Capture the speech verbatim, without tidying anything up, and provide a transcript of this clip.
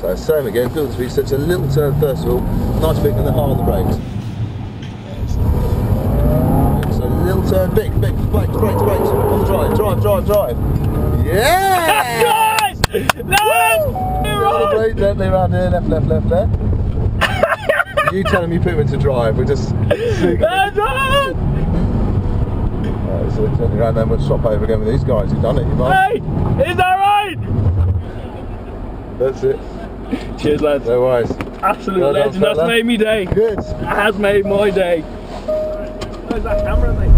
So same again, build the speed, so it's a little turn first of all, nice big and then hard on the brakes. So a little turn, big, big, brakes, brakes, brakes, on the drive, drive, drive, drive. Yeah! Guys! No! Right. Gently around here, left, left, left, left. You telling me put him into drive, we're just... That's right! Right, so gently around then we'll swap over again with these guys who've done it, you might. Hey! Is that right? That's it. Cheers, lads. No worries. Absolute well legend. Done, That's made me day. Good. That has made my day. Where's that camera, mate?